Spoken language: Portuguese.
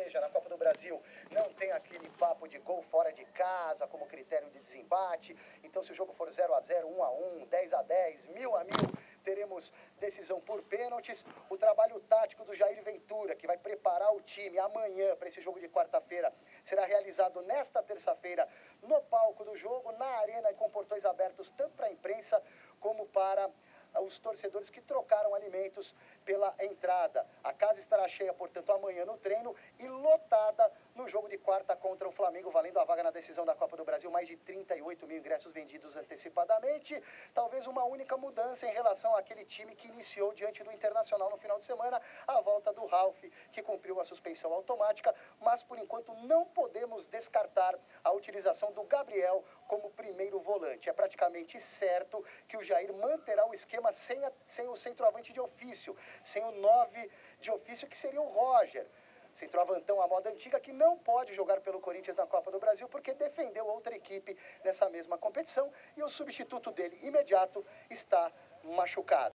veja, na Copa do Brasil não tem aquele papo de gol fora de casa como critério de desempate. Então, se o jogo for 0-0, 1-1, 10-10, 1000-1000, teremos decisão por pênaltis. O trabalho tático do Jair Ventura, que vai preparar o time amanhã para esse jogo de quarta-feira, será realizado nesta terça-feira no palco do jogo, na arena, com portões abertos tanto para a imprensa como para os torcedores que trocaram alimentos pela entrada. A casa estará cheia, portanto, amanhã no treino e lotada no jogo de quarta contra o Flamengo, valendo a vaga na decisão da Copa do Brasil. Mais de 38 mil ingressos vendidos antecipadamente. Talvez uma única mudança em relação àquele time que iniciou diante do Internacional no final de semana, a volta do Ralf, que cumpriu a suspensão automática, mas por enquanto não podemos descartar a utilização do Gabriel como primeiro volante. É praticamente certo que o Jair manterá o esquema sem o centroavante de ofício, sem o 9 de ofício, que seria o Roger. Centroavantão à moda antiga, que não pode jogar pelo Corinthians na Copa do Brasil porque defendeu outra equipe nessa mesma competição e o substituto dele imediato está machucado.